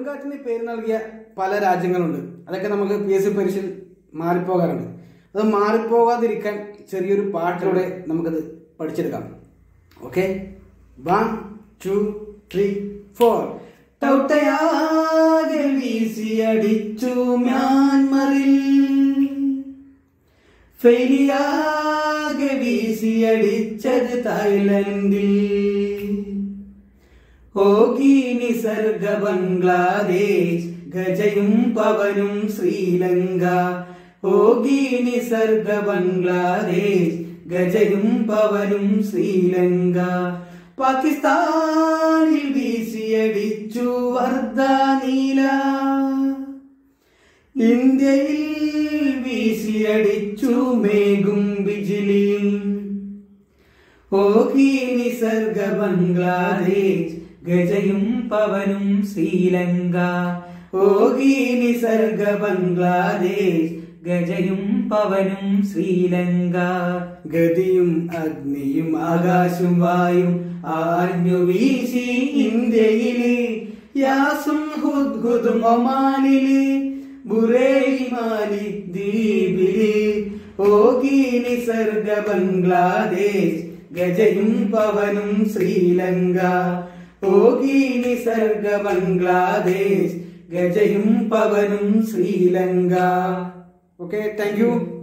കൊടുങ്കാറ്റിന് പേര് നൽകിയ പല രാജ്യങ്ങളുണ്ട്. അതൊക്കെ നമുക്ക് PSC പരീക്ഷയിൽ മാറിപ്പോകാറുണ്ട്. അത് മാറിപ്പോകാതിരിക്കാൻ ചെറിയൊരു പാട്ടിലൂടെ നമുക്കത് പഠിച്ചെടുക്കാം. ഓക്കെ, 1 2 3 4. ടൗട്ടയാകെ വീശിയടിച്ചു മ്യാൻമറിൽ, ഫെയിലിയാകെ വീശിയടിച്ചത് തായ്ലൻഡിൽ, ഓഗി നിസർഗ ബംഗ്ലാദേശ്, ഗജയും പവനും ശ്രീലങ്ക, ഓഗി നിസർഗ ബംഗ്ലാദേശ്, ഗജയും പവനും ശ്രീലങ്ക, പാകിസ്ഥാനിൽ വീശിയടിച്ചു വർദ്ധ നീല, ഇന്ത്യയിൽ വീശിയടിച്ചു മേഘും ബിജിലി, ഓഗി നിസർഗ ബംഗ്ലാദേശ്, ഗജയും പവനും ശ്രീലങ്ക, ഓഗി നിസർഗ ബംഗ്ലാദേശ്, ഗജയും പവനും ശ്രീലങ്ക, ഗതിയും അഗ്നിയും ആകാശം വായും ആഞ്ഞു വീശി ഇന്ത്യയില്, യാസും ഹുദ്ഹുദും ഒമാനില്, ബുറേലി മാലി ദ്വീപില്, ഓഗി നിസർഗ ബംഗ്ലാദേശ്, ഗജയും പവനും ശ്രീലങ്ക, ഓഗി നിസർഗ ബംഗ്ലാദേശ്, ഗജയും പവനും ശ്രീലങ്ക. Okay, thank U.